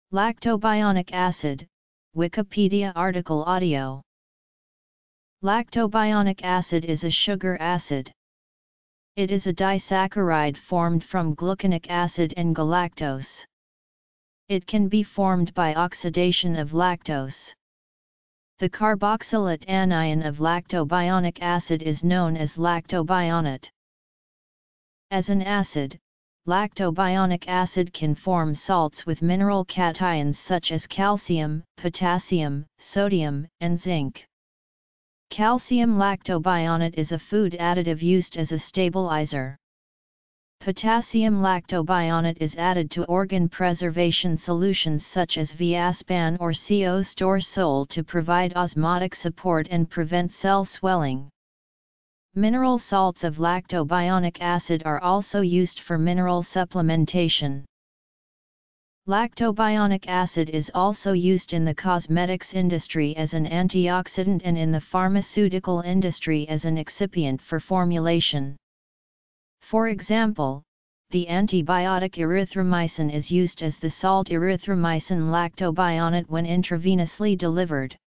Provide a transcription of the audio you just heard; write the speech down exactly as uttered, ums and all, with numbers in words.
Lactobionic acid, Wikipedia article audio. Lactobionic acid is a sugar acid. It is a disaccharide formed from gluconic acid and galactose. It can be formed by oxidation of lactose. The carboxylate anion of lactobionic acid is known as lactobionate. As an acid, lactobionic acid can form salts with mineral cations such as calcium, potassium, sodium, and zinc. Calcium lactobionate is a food additive used as a stabilizer. Potassium lactobionate is added to organ preservation solutions such as Viaspan or C O Storesol to provide osmotic support and prevent cell swelling. Mineral salts of lactobionic acid are also used for mineral supplementation. Lactobionic acid is also used in the cosmetics industry as an antioxidant and in the pharmaceutical industry as an excipient for formulation. For example, the antibiotic erythromycin is used as the salt erythromycin lactobionate when intravenously delivered.